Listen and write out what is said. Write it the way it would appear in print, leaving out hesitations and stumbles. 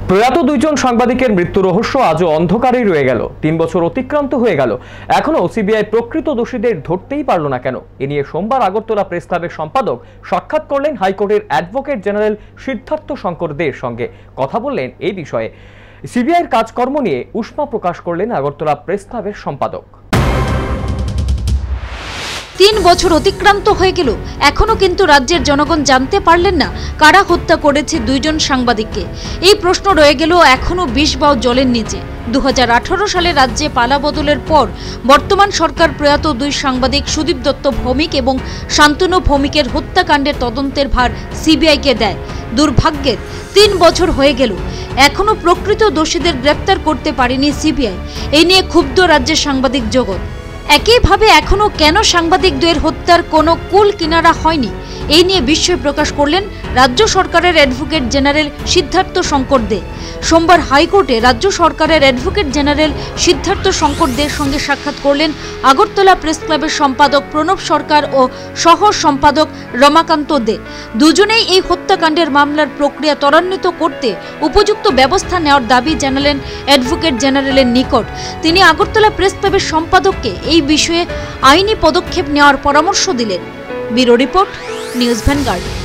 প্রয়াত দুইজন সাংবাদিকের মৃত্যু রহস্য আজও অন্ধকারেই রয়ে গেল। ৩ বছর অতিক্রান্ত হয়ে গেল, এখনো সিবিআই প্রকৃত দোষীদের ধরতেই পারল না কেন? এ নিয়ে সোমবার আগরতলা প্রেস ক্লাবের সম্পাদক সাক্ষাৎ করলেন হাইকোর্টের অ্যাডভোকেট জেনারেল সিদ্ধার্থ শঙ্কর দের সঙ্গে। কথা বললেন এই বিষয়ে। সিবিআইয়ের কাজকর্ম নিয়ে উষ্মা প্রকাশ করলেন আগরতলা প্রেস ক্লাবের সম্পাদক। ৩ বছর অতিক্রান্ত হয়ে গেল, এখনো কিন্তু রাজ্যের জনগণ জানতে পারলেন না কারা হত্যা করেছে দুইজন সাংবাদিককে। এই প্রশ্ন রয়ে গেল এখনো ২০ বাও জলের নিচে। ২০১৮ সালে রাজ্যে পালা বদলের পর বর্তমান সরকার প্রয়াত দুই সাংবাদিক সুদীপ দত্ত ভৌমিক এবং শান্তনু ভৌমিকের হত্যাকাণ্ডের তদন্তের ভার সিবিআইকে দেয়। দুর্ভাগ্যের ৩ বছর হয়ে গেল, এখনো প্রকৃত দোষীদের গ্রেপ্তার করতে পারেনি সিবিআই। এই নিয়ে ক্ষুব্ধ রাজ্যের সাংবাদিক জগৎ। একইভাবে এখনো কেন সাংবাদিকদের হত্যার কোনো কুল কিনারা হয়নি, এই নিয়ে বিস্ময় প্রকাশ করলেন রাজ্য সরকারের অ্যাডভোকেট জেনারেল সিদ্ধার্থ শঙ্কর দে। সোমবার হাইকোর্টে রাজ্য সরকারের অ্যাডভোকেট জেনারেল সিদ্ধার্থ শঙ্কর দের সঙ্গে সাক্ষাৎ করলেন আগরতলা প্রেস ক্লাবের সম্পাদক প্রণব সরকার ও সহ সম্পাদক রমাকান্ত দে। দুজনেই এই হত্যাকাণ্ডের মামলার প্রক্রিয়া ত্বরান্বিত করতে উপযুক্ত ব্যবস্থা নেওয়ার দাবি জানালেন অ্যাডভোকেট জেনারেলের নিকট। তিনি আগরতলা প্রেস ক্লাবের সম্পাদককে এই বিষয়ে আইনি পদক্ষেপ নেওয়ার পরামর্শ দিলেন। Bureau report, news vanguard.